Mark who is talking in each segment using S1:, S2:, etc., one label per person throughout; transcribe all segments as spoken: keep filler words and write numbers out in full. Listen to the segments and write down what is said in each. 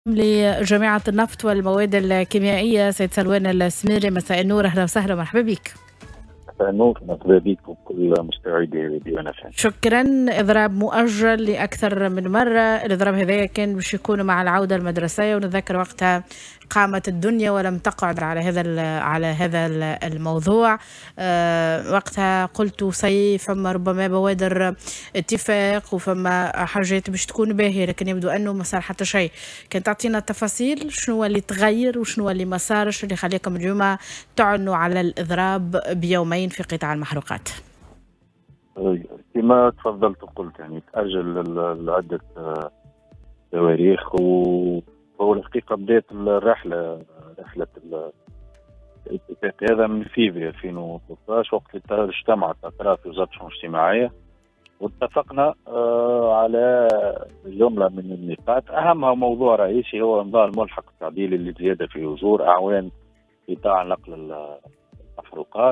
S1: لجامعة النفط والمواد الكيميائية سيد سلوان السميري، مساء النور، أهلا وسهلا ومرحبا بك.
S2: مساء النور، مرحبا بك وكل مستمعي راديو نفهم.
S1: شكرا. إضراب مؤجل لأكثر من مرة، الإضراب هذا كان باش يكون مع العودة المدرسية، ونتذكر وقتها قامت الدنيا ولم تقعد على هذا على هذا الموضوع. أه وقتها قلت سي فما ربما بوادر اتفاق وفما حاجات باش تكون باهية، لكن يبدو انه ما صار حتى شيء. كان تعطينا التفاصيل شنو اللي تغير وشنو اللي ما صارش اللي خليكم اليوم تعلنوا على الإضراب بيومين في قطاع المحروقات؟
S2: كما تفضلت وقلت يعني تأجل لعدة تواريخ، وهو الحقيقة بداية الرحلة رحلة الاتفاق هذا من فيفري ألفين وثلاثة عشر، وقت اللي اجتمعت أطراف وزارة الشؤون الاجتماعية واتفقنا على جملة من النقاط، أهمها موضوع رئيسي هو إمضاء الملحق التعديلي للزيادة في أجور أعوان قطاع نقل المحروقات.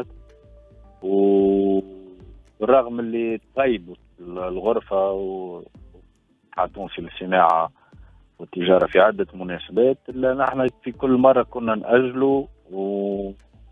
S2: وبالرغم اللي طيبت الغرفة وحاتون في الصناعة والتجارة في عدة مناسبات، إلا نحن في كل مرة كنا نأجلوا و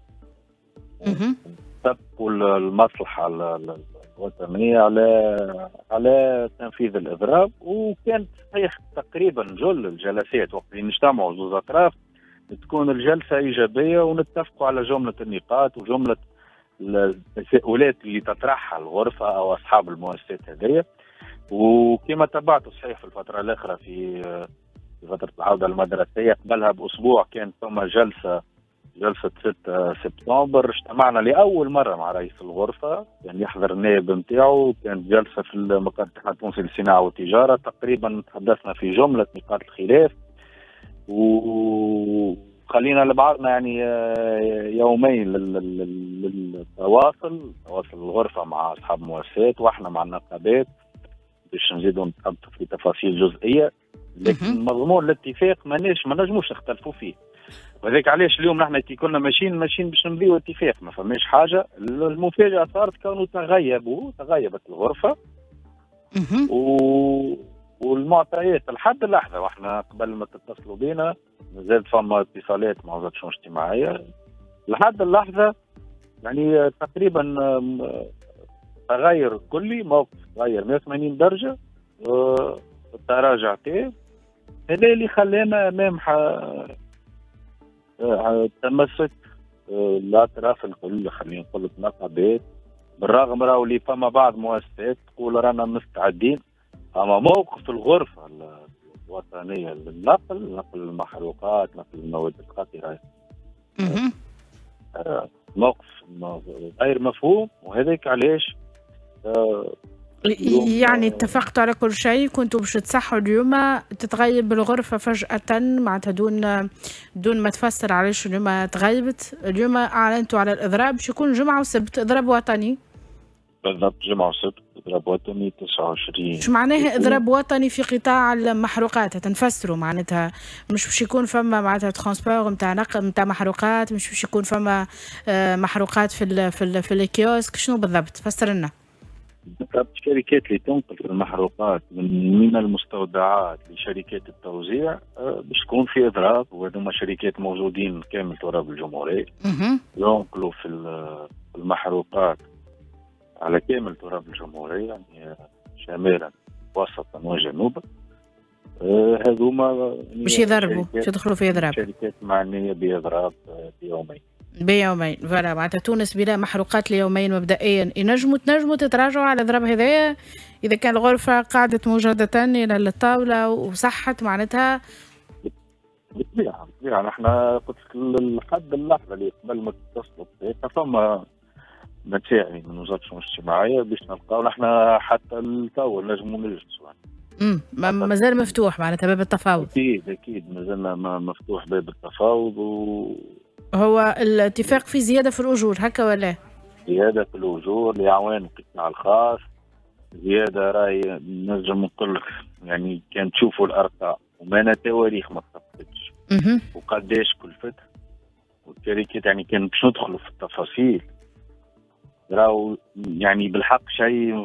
S2: تبقوا المصلحة الوطنية على على تنفيذ الإضراب. وكانت صحيح تقريبا جل الجلسات وقت اللي نجتمعوا زوز أطراف تكون الجلسة إيجابية ونتفقوا على جملة النقاط وجملة التساؤلات اللي تطرحها الغرفة أو أصحاب المؤسسات هذية. وكما تابعت صحيح في الفترة الأخرى في في فترة العودة المدرسية قبلها بأسبوع كانت ثم جلسة جلسة ستة سبتمبر، اجتمعنا لأول مرة مع رئيس الغرفة، يعني يحضر النائب نتاعو، كانت جلسة في مقر الاتحاد التونسي للصناعة والتجارة، تقريبا تحدثنا في جملة نقاط الخلاف وخلينا لبعضنا يعني يومين للتواصل تواصل الغرفة مع أصحاب المؤسسات وإحنا مع النقابات باش نزيدوا نتحدثوا في تفاصيل جزئية، لكن مضمون الاتفاق ماناش ما نجموش نختلفوا فيه. وذلك علاش اليوم نحن كي كنا ماشيين ماشيين باش نمضيو اتفاق ما فماش حاجه. المفاجاه صارت كونه تغيبوا تغيبت الغرفه و... والمعطيات لحد اللحظه، واحنا قبل ما تتصلوا بينا مازال فما اتصالات مع وزاره الشؤون الاجتماعيه لحد اللحظه، يعني تقريبا تغير كلي، موقف تغير مئة وثمانين درجه، التراجع تام. هذا اللي خلانا امام تمسك الاطراف الكل، خلينا نقول النقابات، بالرغم راهو اللي فما بعض مؤسسات تقول رانا مستعدين، اما موقف الغرفه الوطنيه للنقل نقل المحروقات نقل المواد الخطره موقف غير مفهوم. وهذاك علاش
S1: يعني اتفقتوا على كل شيء، كنتوا باش تصحوا اليوم تتغيب الغرفة فجأة معناتها دون دون ما تفسر علاش اليوم تغيبت. اليوم اعلنتوا على الاضراب باش يكون جمعة وسبت، اضراب وطني
S2: بالضبط، جمعة وسبت اضراب وطني تسعة وعشرين.
S1: شو معناها اضراب وطني في قطاع المحروقات؟ تنفسروا معناتها مش باش يكون فما معناتها ترانسبور نتاع نقل نتاع محروقات، مش باش يكون فما محروقات في ال في ال في الكيوسك، شنو بالضبط؟ فسر لنا.
S2: بالضبط، الشركات اللي تنقل المحروقات من من المستودعات لشركات التوزيع باش تكون في اضراب، وهذوما شركات موجودين كامل تراب الجمهوريه ينقلوا في المحروقات على كامل تراب الجمهوريه، يعني شمالا وسطا وجنوبا. هذوما
S1: باش يضربوا باش يدخلوا في اضراب،
S2: شركات معنيه باضراب بيومين
S1: بيومين. فوالا معناتها تونس بلا محروقات ليومين مبدئيا. ينجموا تنجموا تتراجعوا على الاضراب هذايا اذا كان الغرفه قعدت موجوده الى الطاوله وصحت معناتها؟
S2: بالطبيعه بالطبيعه نحن قلت لحد اللحظه اللي قبل ما تتصلوا فما متاعي من وزاره الشؤون الاجتماعيه باش نلقاو نحن حتى التو نجموا نجلسوا.
S1: امم مازال مفتوح معناتها باب التفاوض؟
S2: اكيد اكيد مازلنا مفتوح باب التفاوض. و
S1: هو الاتفاق في زيادة في الأجور هكا ولا؟
S2: زيادة في الأجور لأعوان القطاع الخاص، زيادة راهي نجم نقول لك يعني كان تشوفوا الأرقام وما تواريخ ما تصدقتش وقداش كلفت، والشركات يعني كان باش ندخلوا في التفاصيل راهو يعني بالحق شيء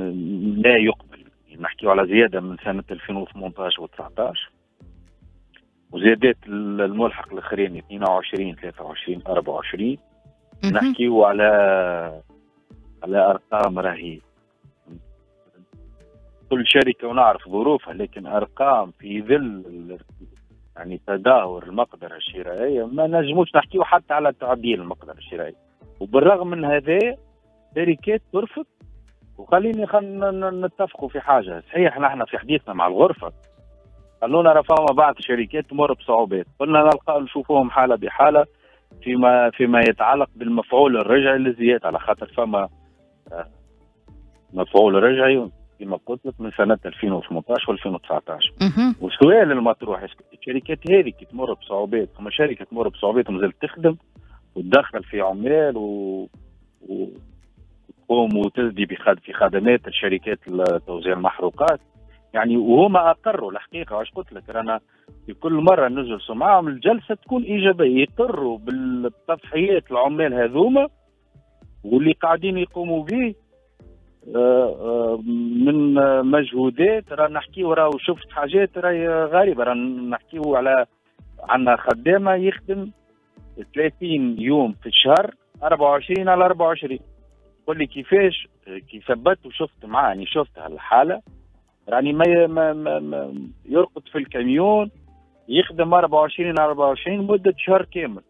S2: لا يقبل. نحكيو على زيادة من سنة ألفين وثمانية عشر و تسعة عشر وزيادات الملحق الاخرين اثنين وعشرين ثلاثة وعشرين أربعة وعشرين. نحكيو على على ارقام راهي كل شركه ونعرف ظروفها، لكن ارقام في ظل يعني تدهور المقدره الشرائيه ما نجموش نحكيو حتى على تعديل المقدره الشرائيه. وبالرغم من هذا شركات ترفض. وخليني خلينا نتفقوا في حاجه، صحيح نحن في حديثنا مع الغرفه خلونا راه فما بعض الشركات تمر بصعوبات، قلنا نلقى نشوفوهم حاله بحاله فيما فيما يتعلق بالمفعول الرجعي للزياده، على خاطر فما مفعول رجعي كما قلت لك من سنه ألفين وثمانية عشر و2019. والسؤال المطروح الشركات هذه كي تمر بصعوبات، فما شركه تمر بصعوبات ومازالت تخدم وتدخل في عمال و, و... تقوم وتزدي في خدمات الشركات توزيع المحروقات، يعني وهما اقروا الحقيقه. واش قلت لك رانا في كل مره نجلسوا معهم الجلسه تكون ايجابيه، يقروا بالتضحيات العمال هذوما واللي قاعدين يقوموا به من مجهودات. راه نحكيو راهو شفت حاجات راهي غريبه، راه نحكيو على عندنا خدامه يخدم ثلاثين يوم في الشهر أربعة وعشرين على أربعة وعشرين. قل لي كيفاش؟ كي ثبت وشفت معاه يعني شفت هالحاله راني ما, ما, ما, ما يرقد في الكاميون يخدم أربعة وعشرين على أربعة وعشرين مده شهر كامل.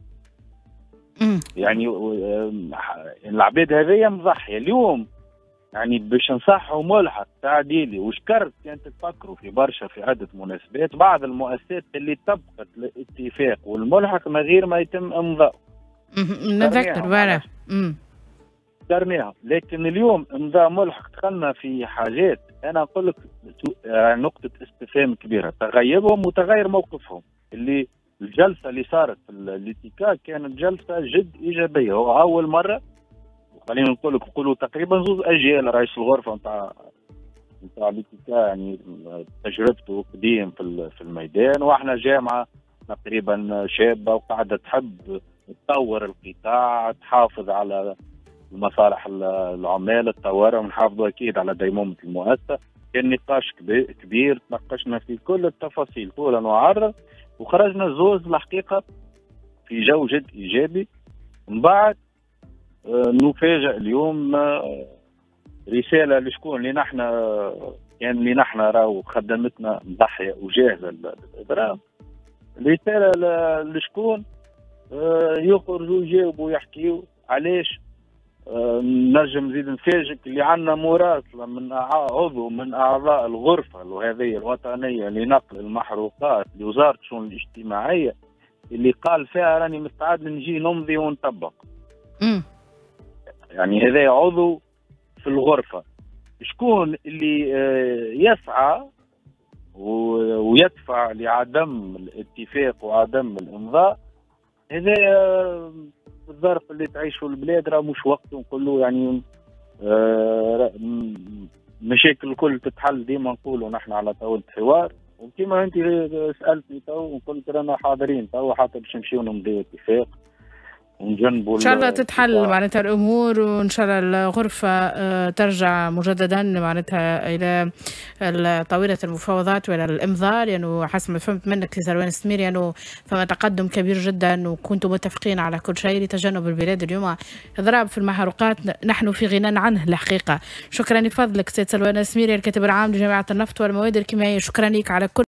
S2: يعني العباد هذيا مضحيه اليوم. يعني باش نصحوا ملحق تعديلي وشكرت كانت تفكروا في برشا في عده مناسبات بعض المؤسسات اللي طبقت الاتفاق والملحق من غير ما يتم امضاء.
S1: نتذكر فوالا
S2: ذكرناها، لكن اليوم امضاء ملحق دخلنا في حاجات انا نقول لك نقطه استفهام كبيره، تغيبهم وتغير موقفهم. اللي الجلسه اللي صارت في الاتكاك كانت جلسه جد ايجابيه، هو اول مره خلينا نقول لك نقولوا تقريبا زوج اجيال رئيس الغرفه نتاع نتاع الاتكاك يعني تجربته قديم في في الميدان، واحنا جامعه تقريبا شابه وقاعده تحب تطور القطاع، تحافظ على مصالح العمال، تطورها، ونحافظوا اكيد على ديمومه المؤسسه. كان نقاش كبير تناقشنا في كل التفاصيل طولا وعرضا، وخرجنا زوز الحقيقه في جو جد ايجابي. من بعد نفاجئ اليوم رساله لشكون؟ اللي نحن يعني اللي نحن راهو خدمتنا مضحيه وجاهزه للاضراب. رساله لشكون؟ يخرجوا يجاوبوا يحكيوا علاش. نجم نزيد نفاجئك اللي عندنا مراسله من عضو من اعضاء الغرفه وهذه الوطنيه لنقل المحروقات لوزاره الشؤون الاجتماعيه اللي قال فيها راني مستعد نجي نمضي ونطبق.
S1: امم
S2: يعني هذا عضو في الغرفه. شكون اللي يسعى ويدفع لعدم الاتفاق وعدم الامضاء؟ هذا الظرف اللي تعيشه البلاد راه مش وقته نقول له يعني آه مشاكل الكل تتحل. ديما نقولوا نحن على طاوله حوار، وكما انت سالتني تو قلت رانا حاضرين تو حتى باش نمشيو نمضيو اتفاق ونجنبوا
S1: ان شاء الله تتحل معناتها الامور، وان شاء الله الغرفه ترجع مجددا معناتها الى طاوله المفاوضات والى الامضاء، لانه حسب ما فهمت منك سي سلوان السميري لانه فما تقدم كبير جدا وكنتم متفقين على كل شيء لتجنب البلاد اليوم اضراب في المحروقات نحن في غنى عنه الحقيقه. شكرا لفضلك سي سلوان السميري الكاتب العام لجامعه النفط والمواد الكيميائيه، شكرا لك على كل